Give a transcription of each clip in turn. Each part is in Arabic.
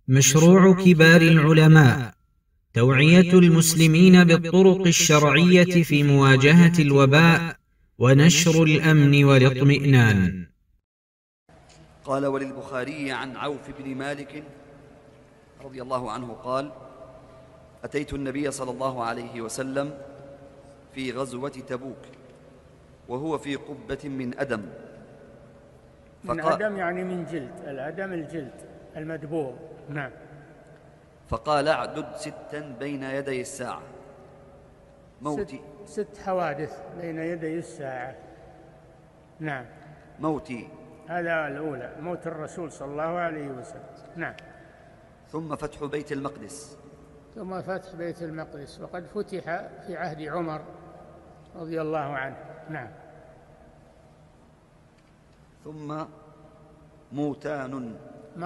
مشروع كبار العلماء توعية المسلمين بالطرق الشرعية في مواجهة الوباء ونشر الأمن والاطمئنان. قال: وللبخاري عن عوف بن مالك رضي الله عنه قال: أتيت النبي صلى الله عليه وسلم في غزوة تبوك وهو في قبة من أدم. من أدم يعني من جلد، الأدم الجلد المدبوغ. نعم. فقال: اعدد 6 بين يدي الساعة موتي. 6 حوادث بين يدي الساعة. نعم. موتي، هذا الأولى، موت الرسول صلى الله عليه وسلم. نعم. ثم فتح بيت المقدس. ثم فتح بيت المقدس، وقد فتح في عهد عمر رضي الله عنه. نعم. ثم موتان.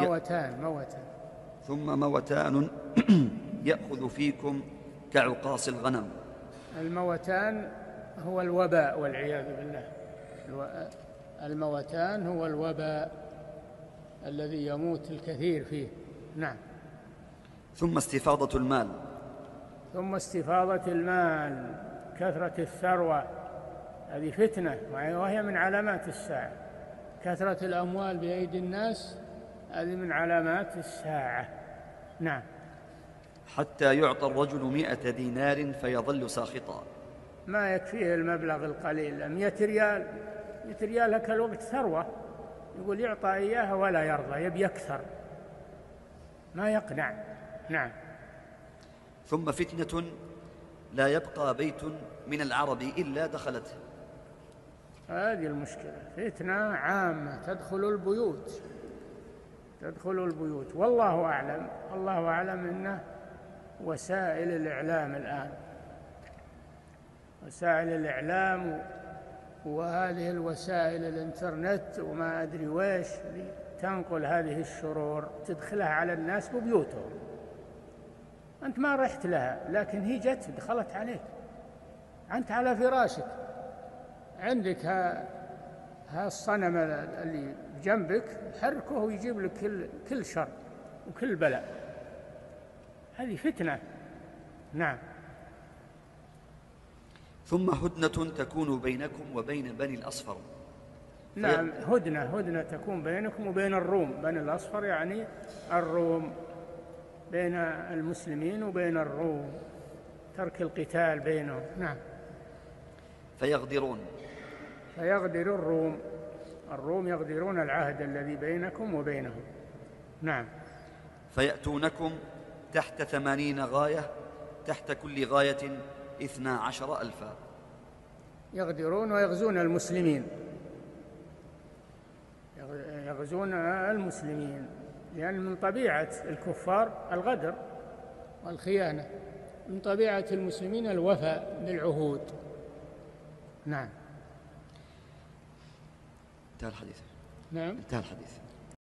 ثم موتان يأخذ فيكم كعقاص الغنم. الموتان هو الوباء والعياذ بالله. الموتان هو الوباء الذي يموت الكثير فيه. نعم. ثم استفاضة المال. ثم استفاضة المال، كثرة الثروة، هذه فتنة وهي من علامات الساعة. كثرة الأموال بأيدي الناس هذه من علامات الساعة. نعم. حتى يعطى الرجل 100 دينار فيظل ساخطا. ما يكفيه المبلغ القليل، 100 ريال. 100 ريال هكا الوقت ثروة، يقول يعطى إياها ولا يرضى، يبي أكثر، ما يقنع. نعم. ثم فتنة لا يبقى بيت من العرب إلا دخلته. هذه المشكلة، فتنة عامة تدخل البيوت. والله أعلم أنه وسائل الإعلام الآن، وسائل الإعلام وهذه الوسائل الإنترنت وما أدري ويش تنقل هذه الشرور، تدخلها على الناس ببيوتهم. أنت ما رحت لها، لكن هي جت دخلت عليك. أنت على فراشك، عندك الصنم اللي جنبك، حركه ويجيب لك كل شر وكل بلاء. هذه فتنة. نعم. ثم هدنة تكون بينكم وبين بني الأصفر. نعم، هدنة تكون بينكم وبين الروم. بني الأصفر يعني الروم، بين المسلمين وبين الروم، ترك القتال بينهم. نعم. فيغدر الروم يغدرون العهد الذي بينكم وبينهم. نعم. فيأتونكم تحت 80 غاية، تحت كل غاية 12,000. يغدرون ويغزون المسلمين، لأن من طبيعة الكفار الغدر والخيانة، من طبيعة المسلمين الوفاء بالعهود. نعم. انتهى الحديث. نعم. انتهى الحديث.